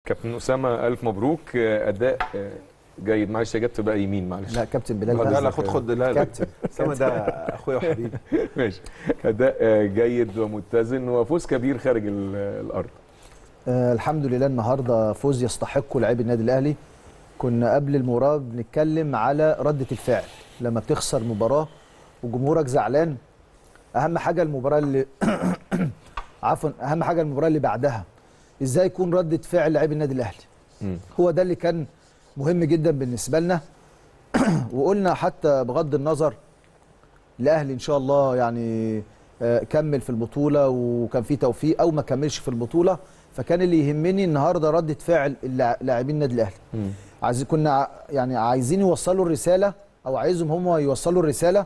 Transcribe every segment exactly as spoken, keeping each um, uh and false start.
كابتن اسامه الف مبروك، اداء جيد. معلش يا جت تبقى يمين، معلش. لا كابتن بلال، لا لا خد خد لا كابتن اسامه ده اخويا وحبيبي. ماشي. اداء جيد ومتزن وفوز كبير خارج الارض. آه الحمد لله النهارده فوز يستحقه لاعبي النادي الاهلي. كنا قبل المباراه بنتكلم على رده الفعل لما بتخسر مباراه وجمهورك زعلان. اهم حاجه المباراه اللي عفوا اهم حاجه المباراه اللي بعدها، ازاي يكون رده فعل لاعبي النادي الاهلي. م. هو ده اللي كان مهم جدا بالنسبه لنا. وقلنا حتى بغض النظر الاهلي ان شاء الله يعني كمل في البطوله وكان في توفيق او ما كملش في البطوله، فكان اللي يهمني النهارده رده فعل لاعبين النادي الاهلي. عايزين كنا يعني عايزين يوصلوا الرساله او عايزهم هم يوصلوا الرساله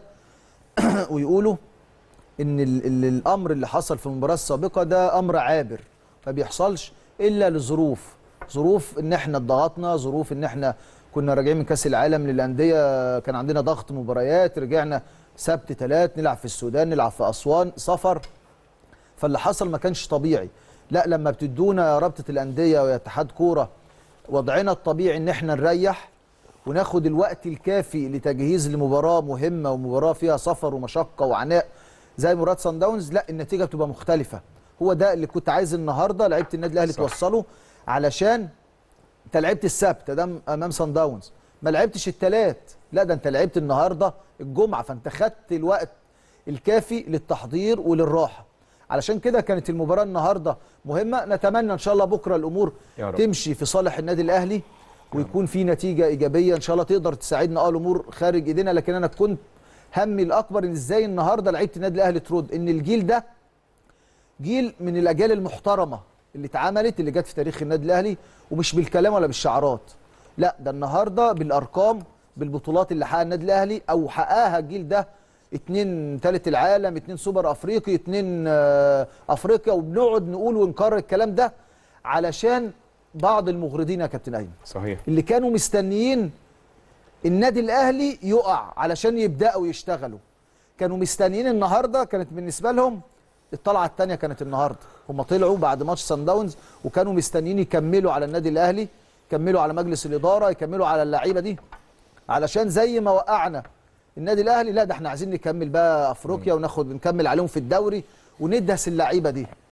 ويقولوا ان ال ال الامر اللي حصل في المباراه السابقه ده امر عابر ما بيحصلش الا لظروف، ظروف ان احنا اتضغطنا، ظروف ان احنا كنا راجعين من كاس العالم للانديه، كان عندنا ضغط مباريات، رجعنا سبت ثلاث نلعب في السودان، نلعب في اسوان، سفر. فاللي حصل ما كانش طبيعي. لا لما بتدونا رابطه الانديه واتحاد كوره وضعنا الطبيعي ان احنا نريح وناخد الوقت الكافي لتجهيز لمباراه مهمه ومباراه فيها سفر ومشقه وعناء زي مباراه صن داونز، لا النتيجه بتبقى مختلفه. هو ده اللي كنت عايز النهارده لعيبه النادي الاهلي توصله، علشان انت لعبت السبت ده امام صن داونز، ما لعبتش الثلاث، لا ده انت لعبت النهارده الجمعه، فانت خدت الوقت الكافي للتحضير وللراحه. علشان كده كانت المباراه النهارده مهمه. نتمنى ان شاء الله بكره الامور تمشي في صالح النادي الاهلي ويكون في نتيجه ايجابيه ان شاء الله تقدر تساعدنا. اه الامور خارج ايدينا، لكن انا كنت همي الاكبر ان ازاي النهارده لعيبه النادي الاهلي ترد، ان الجيل ده جيل من الاجيال المحترمه اللي اتعملت اللي جت في تاريخ النادي الاهلي، ومش بالكلام ولا بالشعارات، لا ده النهارده بالارقام، بالبطولات اللي حققها النادي الاهلي او حققها الجيل ده، اتنين ثالث العالم، اتنين سوبر افريقي، اتنين افريقيا، وبنقعد نقول ونكرر الكلام ده علشان بعض المغردين يا كابتن ايمن صحيح اللي كانوا مستنيين النادي الاهلي يقع علشان يبداوا يشتغلوا، كانوا مستنيين النهارده، كانت بالنسبه لهم الطلعه الثانيه كانت النهارده، هم طلعوا بعد ماتش صن داونز وكانوا مستنيين يكملوا على النادي الاهلي، يكملوا على مجلس الاداره، يكملوا على اللعيبه دي، علشان زي ما وقعنا النادي الاهلي لا ده احنا عايزين نكمل بقى افريقيا وناخد نكمل عليهم في الدوري وندهس اللعيبه دي.